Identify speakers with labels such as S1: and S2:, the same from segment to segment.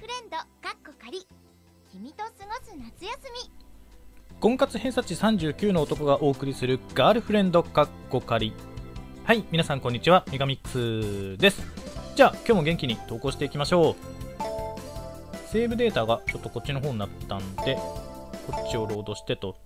S1: フレンド仮君と過ごす夏休み。
S2: 婚活偏差値39の男がお送りするガールフレンド仮。はい、皆さんこんにちは、メガミックスです。じゃあ今日も元気に投稿していきましょう。セーブデータがちょっとこっちの方になったんで、こっちをロードしてと。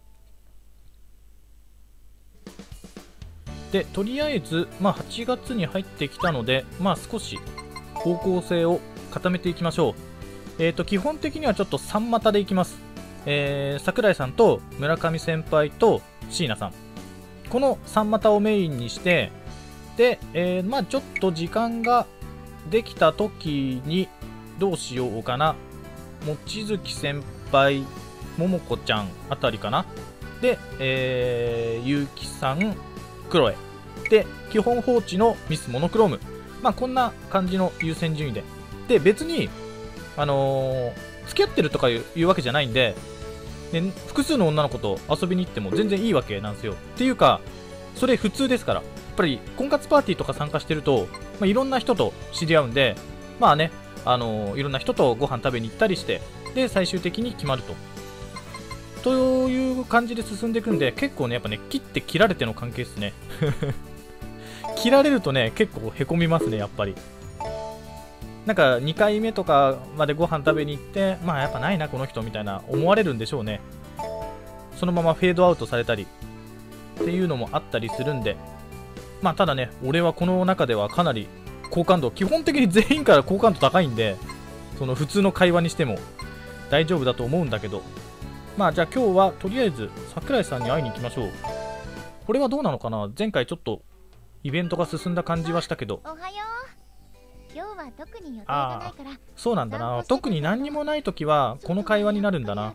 S2: で、とりあえず、8月に入ってきたので、少し方向性を固めていきましょう。基本的にはちょっと3股でいきます。桜井さんと村上先輩と椎名さん、この3股をメインにして、で、ちょっと時間ができた時にどうしようかな。望月先輩、桃子ちゃんあたりかな。で、結城さん、クロエで、基本放置のミスモノクローム、こんな感じの優先順位で、で別に付き合ってるとかいうわけじゃないんで、複数の女の子と遊びに行っても全然いいわけなんですよ。っていうかそれ普通ですから。やっぱり婚活パーティーとか参加してると、いろんな人と知り合うんで、いろんな人とご飯食べに行ったりして、で最終的に決まるという感じで進んでいくんで、結構ね、やっぱね、切って切られての関係ですね。切られるとね、結構へこみますね、やっぱり。なんか2回目とかまでご飯食べに行って、やっぱないなこの人みたいな思われるんでしょうね。そのままフェードアウトされたりっていうのもあったりするんで、ただね、俺はこの中ではかなり好感度、基本的に全員から好感度高いんで、その普通の会話にしても大丈夫だと思うんだけど、じゃあ今日はとりあえず桜井さんに会いに行きましょう。これはどうなのかな。前回ちょっとイベントが進んだ感じはしたけど。
S1: おはよう。今日は特に予定がないから。
S2: そうなんだな。特に何にもない時はこの会話になるんだな。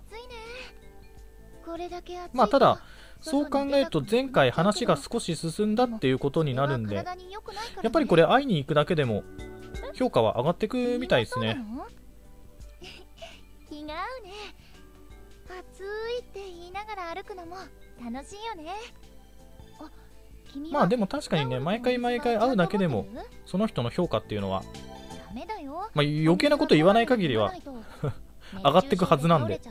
S2: ただそう考えると前回話が少し進んだっていうことになるんで、やっぱりこれ会いに行くだけでも評価は上がってくみたいですね。
S1: 気が合うね。暑いって言いながら歩くのも楽しいよね。
S2: でも確かにね、毎回会うだけでもその人の評価っていうのは余計なこと言わない限りは上がってくはずなんで。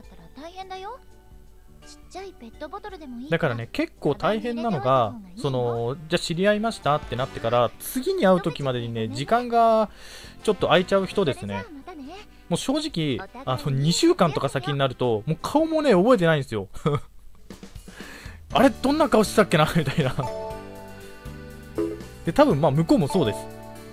S2: だからね、結構大変なのが、じゃあ知り合いましたってなってから次に会う時までにね、時間がちょっと空いちゃう人ですね。もう正直2週間とか先になるともう顔もね覚えてないんですよ。あれどんな顔してたっけなみたいな。で多分向こうもそうです。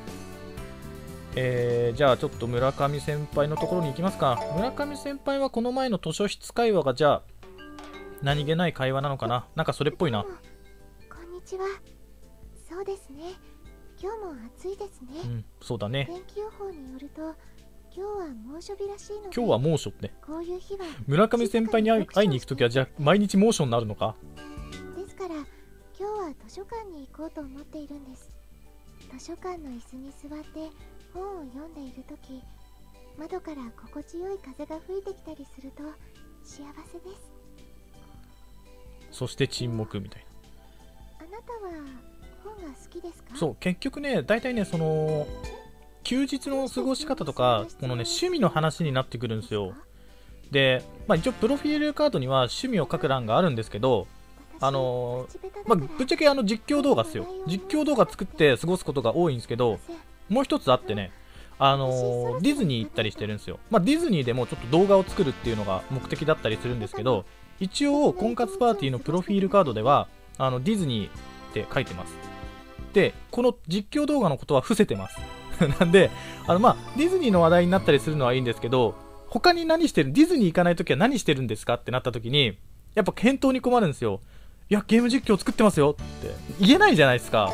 S2: じゃあちょっと村上先輩のところに行きますか。村上先輩はこの前の図書室会話がじゃあ何気ない会話なのかな。なんかそれっぽいな。
S3: こんにちは。そうですね、今日も暑いですね。
S2: うん、そうだね。
S3: 天気予報によると今日は猛暑日らしいので、
S2: 今日は猛暑って。
S3: こういう日は
S2: 村上先輩に会いに行くときはじゃあ毎日猛暑になるのか。
S3: ですから今日は図書館に行こうと思っているんです。図書館の椅子に座って本を読んでいるとき、窓から心地よい風が吹いてきたりすると幸せです。
S2: そして沈黙みたい
S3: な。あなたは本が好きですか？
S2: そう、結局ね、大体ね、休日の過ごし方とか、このね、趣味の話になってくるんですよ。で、一応プロフィールカードには趣味を書く欄があるんですけど、ぶっちゃけ実況動画っすよ。実況動画作って過ごすことが多いんですけど、もう一つあってね、ディズニー行ったりしてるんですよ。ディズニーでもちょっと動画を作るっていうのが目的だったりするんですけど、一応婚活パーティーのプロフィールカードではディズニーって書いてます。でこの実況動画のことは伏せてます。なんでディズニーの話題になったりするのはいいんですけど、他に何してる、ディズニー行かないときは何してるんですかってなったときに、やっぱ返答に困るんですよ。いやゲーム実況作ってますよって言えないじゃないですか。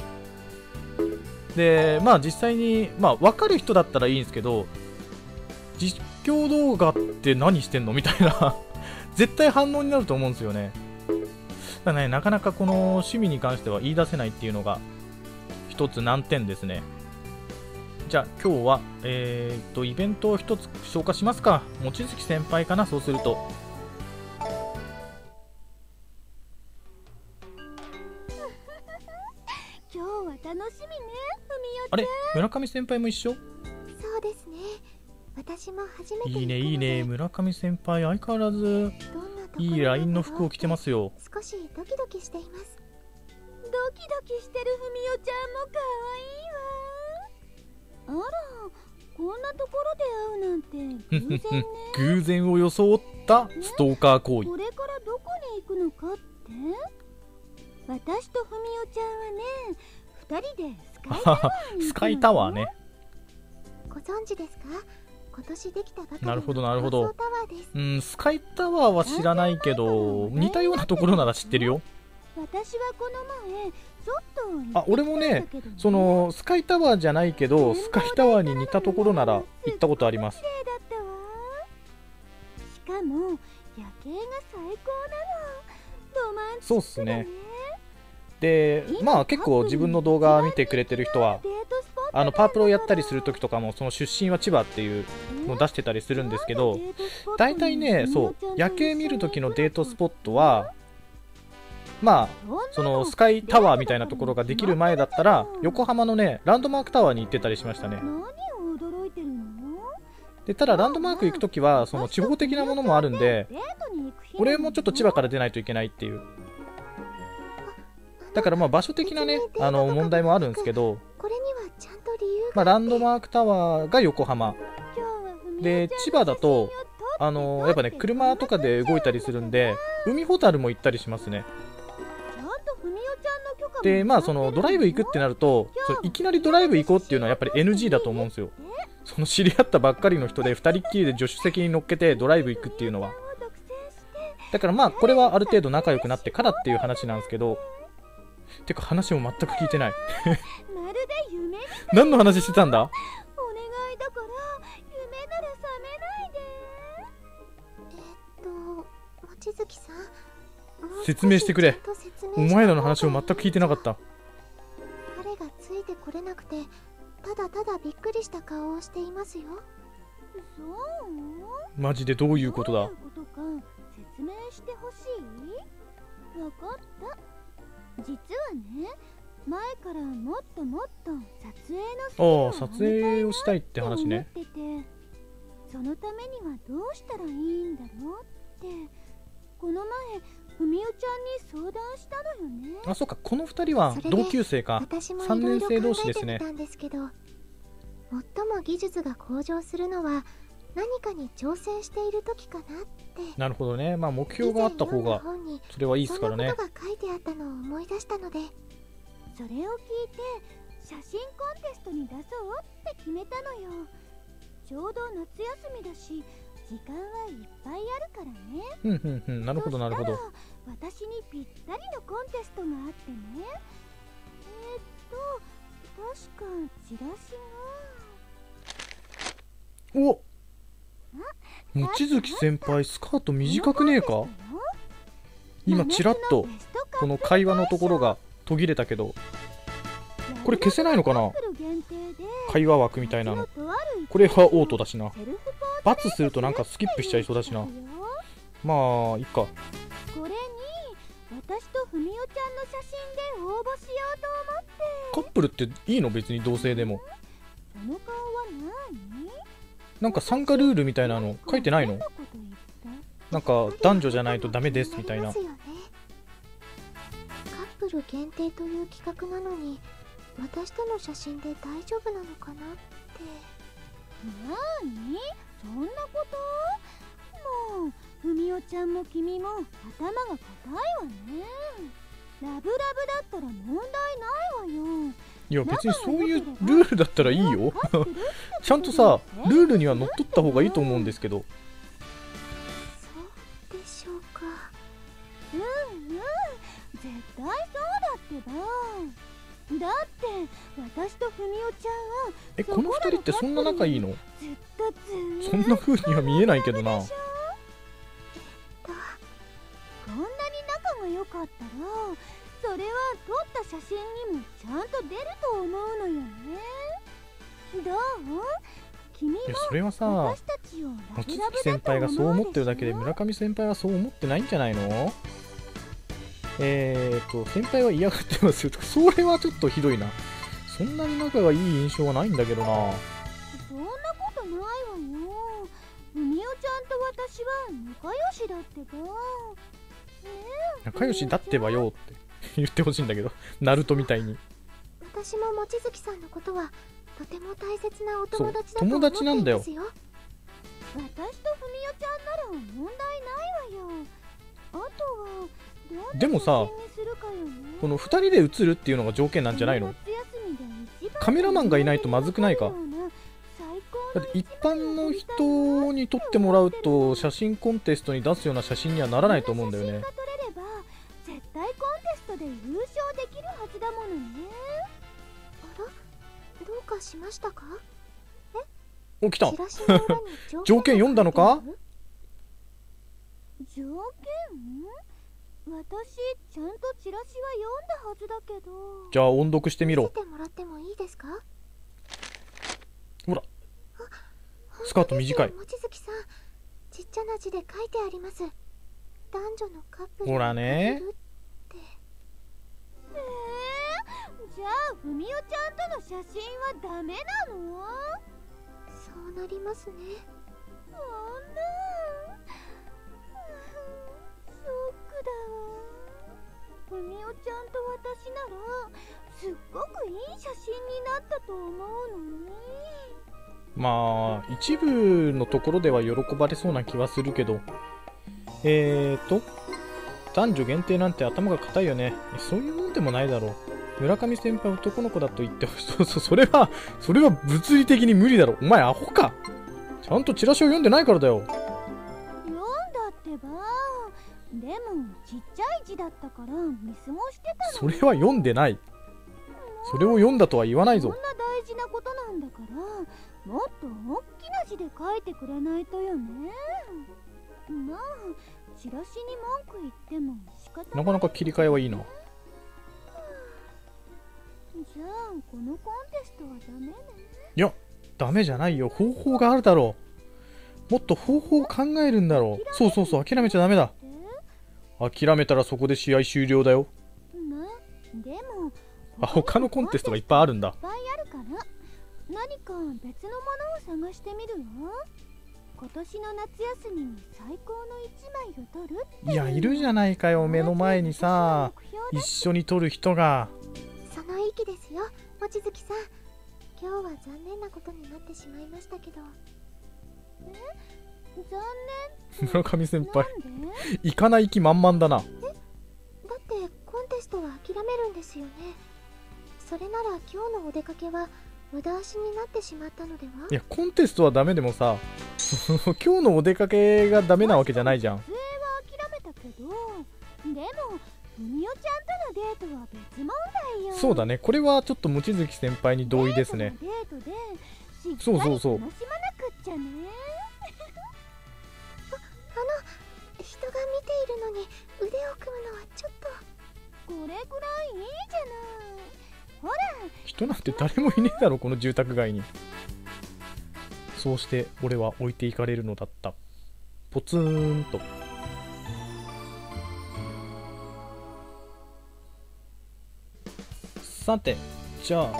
S2: で実際に分かる人だったらいいんですけど、実況動画って何してんのみたいな絶対反応になると思うんですよね。だからね、なかなかこの趣味に関しては言い出せないっていうのが一つ難点ですね。じゃあ今日はイベントを一つ紹介しますか。望月先輩かな。そうすると
S3: 今日は楽しみね、ふみよちゃん。
S2: あれ、村上先輩も一緒？
S3: そうですね、 私も初めて
S2: いいねいいね。村上先輩相変わらず
S3: どんなところ
S2: いいラインの服を着てますよ。
S3: 少しドキドキしています。
S1: ドキドキしてるふみおちゃんもかわいいわ。あら、こんなところで会うなんて偶然ね。
S2: 偶然を装ったストーカー行為。
S1: これからどこに行くのかって？私とふみおちゃんはね、2人でスカイタワーに行くの。
S2: スカイタワーね。
S3: ご存知ですか？今年できたばかりの
S2: なるほどなるほど。
S3: 高層タワーです。
S2: うん、スカイタワーは知らないけど、似たようなところなら知ってるよ。
S1: 私はこの前ちょっと行ってきたんだけどね。
S2: あ、俺もね、そのスカイタワーじゃないけど、スカイタワーに似たところなら行ったことあります。
S1: 綺麗だったわ。しかも夜景が最高なの。ロマンチックだね。
S2: そうっすね。で、まあ結構自分の動画見てくれてる人は、パープロやったりするときとかも、その出身は千葉っていうのを出してたりするんですけど、大体ね、そう、夜景見るときのデートスポットは、まあ、そのスカイタワーみたいなところができる前だったら、横浜のね、ランドマークタワーに行ってたりしましたね。
S1: 何を驚いてるの？
S2: で、ただランドマーク行くときは、その地方的なものもあるんで、俺もちょっと千葉から出ないといけないっていう。だからまあ場所的なね、問題もあるんですけど、
S3: これにはちゃんと理由
S2: まあ、ランドマークタワーが横浜で、千葉だとやっぱね、車とかで動いたりするんで、海ほたるも行ったりしますね。で、まあそのドライブ行くってなると、いきなりドライブ行こうっていうのはやっぱり NG だと思うんですよ。その知り合ったばっかりの人で2人っきりで助手席に乗っけてドライブ行くっていうのは。だからまあこれはある程度仲良くなってからっていう話なんですけど、てか話も全く聞いてない。
S1: まるで夢みたい。
S2: 何の話してたんだ？
S1: お願いだから夢なら覚めないで。
S3: 望月さん、
S2: 説明してくれ。お前らの話を全く聞いてなかった。
S3: 彼がついてこれなくて、ただただびっくりした顔をしていますよ。
S1: そう？
S2: マジでどういうことだ？
S1: どういうことか説明してほしい？わかった。実はね、前からもっともっと撮影のスキルを
S2: 撮影をしたいって話ね。
S1: 思ってて、そのためにはどうしたらいいんだろうって、この前ふみおちゃんに相談したのよね。
S2: あ、そうか、この2人は同級生か。3年生同士ですね。
S3: 最も技術が向上するのは何かに挑戦している時かなって。
S2: なるほどね。まあ目標があった方がそれはいいですからね。
S3: そんなことが書いてあったのを思い出したので、
S1: それを聞いて写真コンテストに出そうって決めたのよ。ちょうど夏休みだし時間はいっぱいあるからね。
S2: なるほどなるほど。
S1: 私にぴったりのコンテストがあってね。確かチラシが。
S2: おっ、望月先輩スカート短くねえか？今ちらっとこの会話のところが途切れたけど、これ消せないのかな？会話枠みたいなの。これはオートだしな。×するとなんかスキップしちゃいそうだしな。まあいっか。
S1: これに私とふみおちゃんの写真で応募しようと思って。
S2: カップルっていいの？別に同性でも。
S1: その顔は何？
S2: なんか参加ルールみたいなの書いてないの？なんか男女じゃないとダメですみたいな。
S3: カップル限定という企画なのに、私との写真で大丈夫なのかなって。
S1: なに？そんなこと？もうふみおちゃんも君も頭が固いわね。ラブラブだったら問題ないわよ。
S2: いや別にそういうルールだったらいいよ。ちゃんとさ、ルールにはのっとった方がいいと思うんですけど。
S3: そうでしょうか。
S1: 絶対そうだってば。だって私とふみおちゃんは
S2: この2人ってそんな仲いいの？
S1: ずっと
S2: そんな風には見えないけどな。
S1: こんなに仲が良かったら、それは撮った写真にもちゃんと出ると思うのよね。どう？君も
S2: それはさ、望月先輩がそう思ってるだけで村上先輩はそう思ってないんじゃないの？先輩は嫌がってますよとか、それはちょっとひどいな。そんなに仲がいい印象はないんだけどな。
S1: そんなことないわよ。 私は仲良しだってば。ねえ、
S2: 仲良しだってばよって言ってほしいんだけど、ナルトみたいに。
S3: 私も望月さんのことはとても大切なお友達だ
S2: そう
S3: と思ってい
S2: 友達なんだよ
S3: ますよ。
S1: 私とふみおちゃんなら問題ないわよ。あとはどんな
S2: でもさ
S1: 写真にするかよね。
S2: この2人で写るっていうのが条件なんじゃないの？
S1: 夏休みで一番
S2: カメラマンがいないとまずくないか？
S1: 最高の
S2: だって一般の人に撮ってもらうと写真コンテストに出すような写真にはならないと思うんだよね。
S1: 写真が撮れれば絶対コンテストで優勝できるはずだものね。
S3: あら、どうかしましたか？
S2: お、来た。
S3: チラシの裏に
S2: 条件読んだのか？
S1: 条件？私ちゃんとチラシは読んだはずだけど。
S2: じゃあ音読してみろ。
S3: 見せてもらってもいいですか？
S2: ほら、スカート短い。
S3: 望月さん、ちっちゃな字で書いてあります。男女のカップル。
S2: ほらね。
S1: じゃあふみおちゃんとの写真はダメなの？
S3: そうなりますね。
S1: そんなショックだわ。ふみおちゃんと私ならすっごくいい写真になったと思うのに。
S2: まあ一部のところでは喜ばれそうな気はするけど、男女限定なんて頭が固いよね。そういうもんでもないだろう。村上先輩男の子だと言ってほしい。それは物理的に無理だろ。お前アホか。ちゃんとチラシを読んでないからだよ。
S1: 読んだってば。でもちっちゃい字だったから見過ごしてたの。
S2: それは読んでない。それを読んだとは言わないぞ。
S1: そんな大事なことなんだからもっと大きな字で書いてくれないとよね。まあチラシに文句言っても仕方ない。
S2: なかなか切り替えはいいな。
S1: じゃあこのコンテストはダメね。
S2: いや、ダメじゃないよ。方法があるだろう。もっと方法を考えるんだろう。そう、諦めちゃダメだ。諦めたらそこで試合終了だよ。
S1: でも
S2: 他のコンテストがいっぱいあるんだ。
S1: いっぱいあるから何か別のものを探してみるわ。今年の夏休みに最高の1枚を撮るっていう。
S2: いや、いるじゃないかよ、目の前にさ、一緒に撮る人が。
S3: その意気ですよ、望月さん。今日は残念なことになってしまいましたけど。
S1: 残
S2: 村上先輩、
S1: 念なんで？
S2: 行かない気満々だな。
S3: だってコンテストは諦めるんですよね。それなら今日のお出かけは無駄足になってしまったのでは？
S2: いや、コンテストはダメでもさ、今日のお出かけがダメなわけじゃないじゃん。
S1: 撮影は諦めたけど、でもふみおちゃんとのデートは別問題よ。
S2: そうだね、これはちょっと望月先輩に同意ですね。
S1: デートでしっかり
S2: そう
S1: 楽しまなくっちゃね。
S3: 人が見ているのに腕を組むのはちょっと。
S1: これくらいいいじゃない。ほら、
S2: 人なんて誰もいねえだろ、この住宅街に。そうして俺は置いていかれるのだった。ポツンと。さて、じゃあ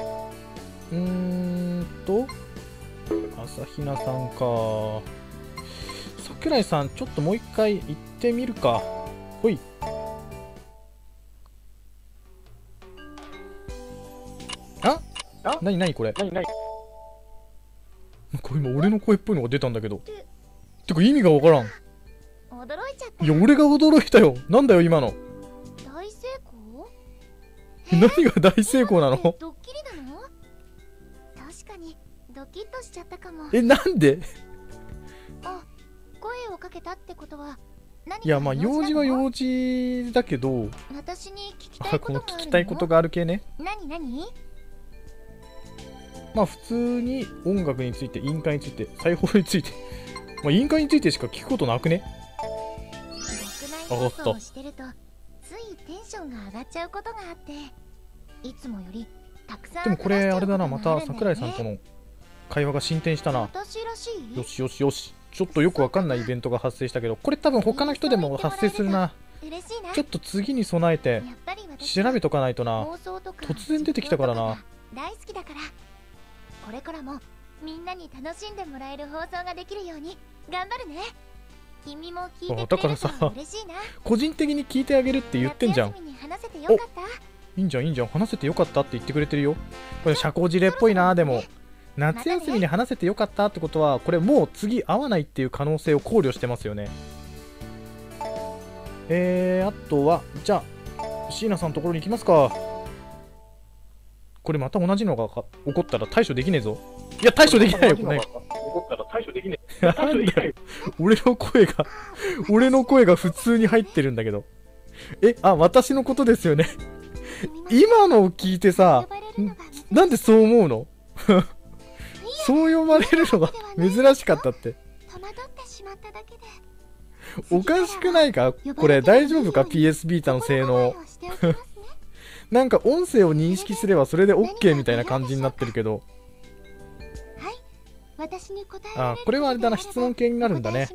S2: 朝比奈さんか。桜井さん、ちょっともう一回行ってみるか。ほい。なにこれ。これ今俺の声っぽいのが出たんだけど。てか意味がわからん。
S3: 驚いちゃった。
S2: いや、俺が驚いたよ。なんだよ今の。
S3: 大成功？
S2: 何が大成功なの？
S3: ドッキリなの？確かにドキッとしちゃったかも。
S2: なんで？
S3: あ、声をかけたってことは何か
S2: いや、まあ用事は
S3: 事
S2: 用事だけど、
S3: 私に聞きたい
S2: この
S3: ことがあるの？
S2: 聞きたいことがある系ね。
S3: 何？
S2: まあ普通に音楽について、委員会について、裁縫について。まあ委員会についてしか聞くことなくね？
S3: 学内放送をしてるとついテンションが上がっちゃうことがあって、いつもよりたくさん
S2: でもこれあれだな、また桜井さんと
S3: の
S2: の会話が進展したな。
S3: 私らしい？
S2: よしよしよし。ちょっとよくわかんないイベントが発生したけど、これ多分他の人でも発生するな。
S3: 嬉しいな。
S2: ちょっと次に備えて
S3: やっぱり私
S2: 調べとかないとな。
S3: 放送とか
S2: 突然出てきたからな。
S3: 大好きだから、これからもみんなに楽しんでもらえる放送ができるように頑張るね。 君も聞いて
S2: だからさ、
S3: 嬉しいな。
S2: 個人的に聞いてあげるって言ってんじゃん。
S3: 夏休みに話せてよかった。
S2: いいんじゃんいいんじゃん、話せてよかったって言ってくれてるよ。これ社交辞令っぽいな。でも夏休みに話せてよかったってことは、これもう次会わないっていう可能性を考慮してますよね。あとはじゃあ椎名さんのところに行きますか。これまた同じのが起こったら対処できねえぞ。いや、対処できないよ、これ。起こったら対処できねえ。なんだよ、俺の声が普通に入ってるんだけど。私のことですよね。今のを聞いてさ、なんでそう思うの？そう呼ばれるのが珍しかったって。おかしくないか？これ大丈夫か？ PS ビータの性能。なんか音声を認識すればそれで OK みたいな感じになってるけど。これはあれだな、質問系になるんだね。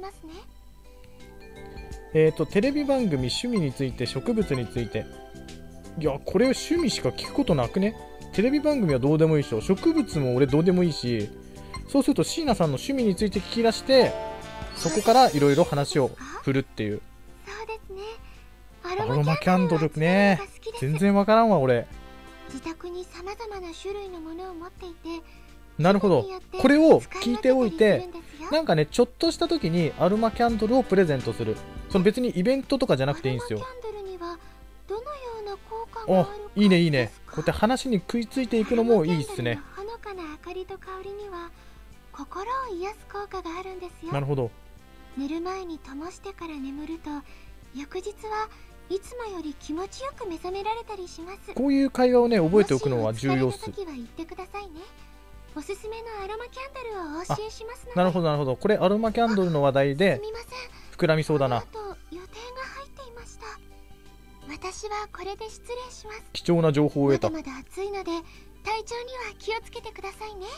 S2: テレビ番組、趣味について、植物について。いや、これ趣味しか聞くことなくね？テレビ番組はどうでもいいでしょ。植物も俺どうでもいいし、そうすると椎名さんの趣味について聞き出して、そこからいろいろ話を振るっていう。
S3: そうですね。
S2: アロマキャンドルね。全然わからんわ、俺。
S3: 自宅に様々な種類のものを持っていて、
S2: なるほど。これを聞いておいて、なんかね、ちょっとした時にアロマキャンドルをプレゼントする。その別にイベントとかじゃなくていいんですよ。あ、いいねいいね。こうやって話に食いついていくのもいいっすね。
S3: ほのかな明かりと香りには心を癒す効果があるんですよ。
S2: なるほど。
S3: 寝る前に灯してから眠ると、翌日はいつもより気持ちよく目覚められたりします。
S2: こういう会話をね、覚えておくのは重要っす。
S3: もしお疲れの時は言ってくださいね。おすすめのアロマキャンドルをお教えしますので。
S2: なるほどなるほど。これアロマキャンドルの話題で膨らみそうだな。
S3: あと予定が入っていました。私はこれで失礼します。
S2: 貴重な情報を得た。
S3: まだまだ暑いので体調には気をつけてくださいね。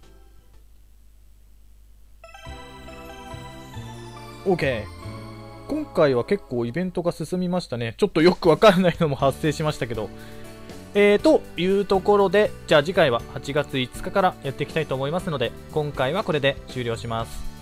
S2: OK。 今回は結構イベントが進みましたね。ちょっとよくわからないのも発生しましたけど、というところで、じゃあ次回は8月5日からやっていきたいと思いますので、今回はこれで終了します。